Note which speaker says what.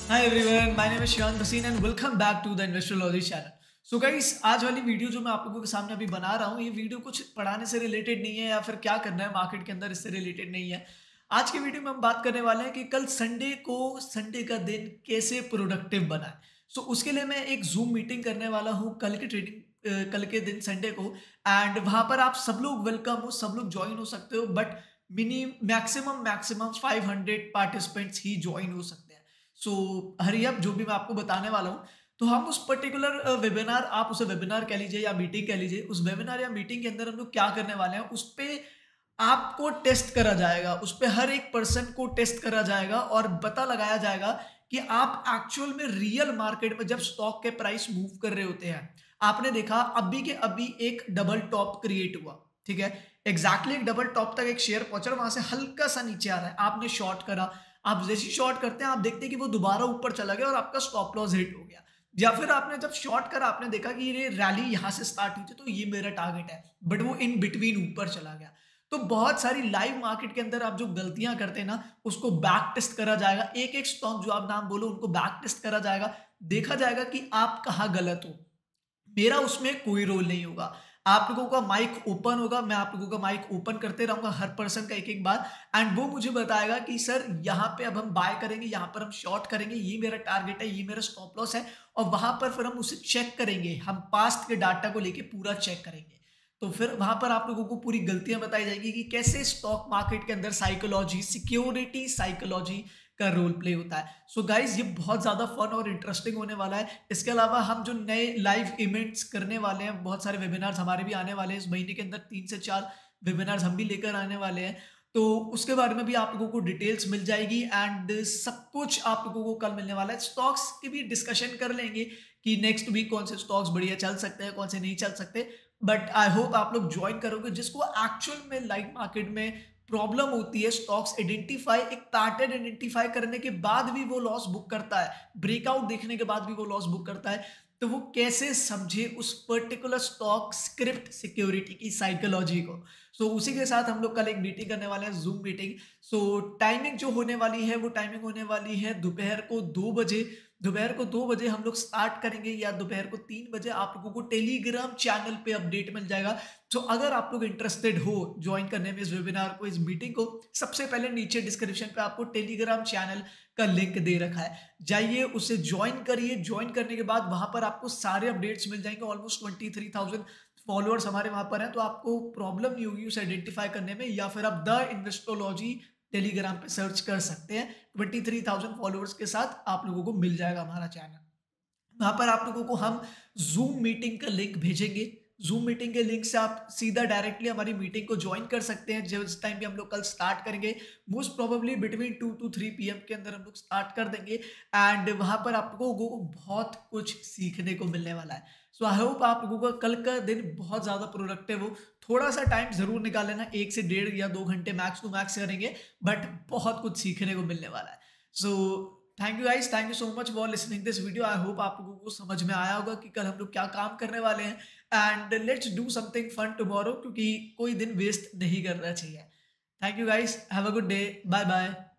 Speaker 1: Hi everyone, my name is Shivan Bhasin and welcome back to the Investorology channel. So guys, आज वाली video जो मैं आप लोगों के सामने अभी बना रहा हूँ, ये वीडियो कुछ पढ़ाने से रिलेटेड नहीं है या फिर क्या करना है मार्केट के अंदर इससे रिलेटेड नहीं है। आज की वीडियो में हम बात करने वाले हैं कि कल संडे का दिन कैसे प्रोडक्टिव बनाए। सो उसके लिए मैं एक जूम मीटिंग करने वाला हूँ कल के दिन संडे को। एंड वहां पर आप सब लोग वेलकम हो, सब लोग ज्वाइन हो सकते हो, बट मैक्सिमम 500 पार्टिसिपेंट्स ही ज्वाइन हो सकते हैं। सो हरी अप, जो भी मैं आपको बताने वाला हूँ, तो हम उस पर्टिकुलर वेबिनार, आप उसे वेबिनार कह लीजिए या मीटिंग कह लीजिए, उस वेबिनार या मीटिंग के अंदर हम लोग क्या करने वाले हैं, उस पे आपको टेस्ट करा जाएगा, उस पे हर एक पर्सन को टेस्ट करा जाएगा और पता लगाया जाएगा कि आप एक्चुअल में रियल मार्केट में जब स्टॉक के प्राइस मूव कर रहे होते हैं, आपने देखा अभी के अभी एक डबल टॉप क्रिएट हुआ, ठीक है। एग्जैक्टली एक डबल टॉप तक एक शेयर पहुंचा, वहां से हल्का सा नीचे आ रहा है, आपने शॉर्ट करा। आप जैसे ही शॉर्ट करते हैं, आप देखते हैं कि वो दोबारा ऊपर चला गया और आपका स्टॉप लॉस हिट हो गया। या फिर आपने जब शॉर्ट करा, आपने देखा कि ये रैली यहां से स्टार्ट हुई थी, तो ये मेरा टारगेट है, बट वो इन बिटवीन ऊपर चला गया। तो बहुत सारी लाइव मार्केट के अंदर आप जो गलतियां करते हैं ना, उसको बैक टेस्ट करा जाएगा। एक एक स्टॉक जो आप नाम बोलो, उनको बैक टेस्ट करा जाएगा, देखा जाएगा कि आप कहाँ गलत हो। मेरा उसमें कोई रोल नहीं होगा। आप लोगों का माइक ओपन होगा, मैं आप लोगों का माइक ओपन करते रहूंगा, हर पर्सन का एक एक बार, एंड वो मुझे बताएगा कि सर यहाँ पे अब हम बाय करेंगे, यहाँ पर हम शॉर्ट करेंगे, ये मेरा टारगेट है, ये मेरा स्टॉप लॉस है। और वहां पर फिर हम उसे चेक करेंगे, हम पास्ट के डाटा को लेके पूरा चेक करेंगे। तो फिर वहां पर आप लोगों को पूरी गलतियां बताई जाएगी कि कैसे स्टॉक मार्केट के अंदर साइकोलॉजी, सिक्योरिटी साइकोलॉजी का रोल प्ले होता है। सो गाइज, ये बहुत ज्यादा फन और इंटरेस्टिंग होने वाला है। इसके अलावा हम जो नए लाइव इवेंट्स करने वाले हैं, बहुत सारे वेबिनार्स हमारे भी आने वाले हैं इस महीने के अंदर, 3 से 4 वेबिनार्स हम भी लेकर आने वाले हैं। तो उसके बारे में भी आप लोगों को डिटेल्स मिल जाएगी एंड सब कुछ आप लोगों को कल मिलने वाला है। स्टॉक्स की भी डिस्कशन कर लेंगे कि नेक्स्ट वीक कौन से स्टॉक्स बढ़िया चल सकते हैं, कौन से नहीं चल सकते। बट आई होप आप लोग ज्वाइन करोगे, जिसको एक्चुअल में लाइव मार्केट में प्रॉब्लम होती है स्टॉक्स आइडेंटिफाई, एक पैटर्न आइडेंटिफाई करने के बाद भी वो लॉस बुक करता है, ब्रेकआउट देखने के बाद भी वो लॉस बुक करता है, तो वो कैसे समझे उस पर्टिकुलर स्टॉक स्क्रिप्ट सिक्योरिटी की साइकोलॉजी को। सो उसी के साथ हम लोग कल एक मीटिंग करने वाले हैं, जूम मीटिंग। सो टाइमिंग जो होने वाली है, वो टाइमिंग होने वाली है दोपहर को 2 बजे। दोपहर को 2 बजे हम लोग स्टार्ट करेंगे, या दोपहर को 3 बजे आप लोगों को टेलीग्राम चैनल पे अपडेट मिल जाएगा। तो अगर आप लोग इंटरेस्टेड हो ज्वाइन करने में इस वेबिनार को, इस मीटिंग को, सबसे पहले नीचे डिस्क्रिप्शन पे आपको टेलीग्राम चैनल का लिंक दे रखा है, जाइए उसे ज्वाइन करिए। ज्वाइन करने के बाद वहां पर आपको सारे अपडेट्स मिल जाएंगे। ऑलमोस्ट 23,000 फॉलोअर्स हमारे वहां पर हैं, तो आपको प्रॉब्लम नहीं होगी उसे आइडेंटिफाई करने में। या फिर आप द इन्वेस्टोलॉजी टेलीग्राम पे सर्च कर सकते हैं। 23,000 फॉलोअर्स के साथ आप लोगों को मिल जाएगा हमारा चैनल। वहां पर आप लोगों को हम जूम मीटिंग का लिंक भेजेंगे। जूम मीटिंग के लिंक से आप सीधा डायरेक्टली हमारी मीटिंग को ज्वाइन कर सकते हैं, जिस टाइम भी हम लोग कल स्टार्ट करेंगे। Most probably between 2 to 3 PM के अंदर हम लोग स्टार्ट कर देंगे। एंड वहां पर आपको बहुत कुछ सीखने को मिलने वाला है। सो आई होप आप लोगों का कल का दिन बहुत ज्यादा प्रोडक्टिव हो। थोड़ा सा टाइम जरूर निकाल लेना, 1 से 1.5 या 2 घंटे मैक्स टू मैक्स करेंगे, बट बहुत कुछ सीखने को मिलने वाला है। So thank you guys, thank you so much for listening this video. I hope आप लोगों को समझ में आया होगा कि कल हम लोग क्या काम करने वाले हैं। And let's do something fun tomorrow, क्योंकि कोई दिन वेस्ट नहीं करना चाहिए। Thank you guys, have a good day, bye bye.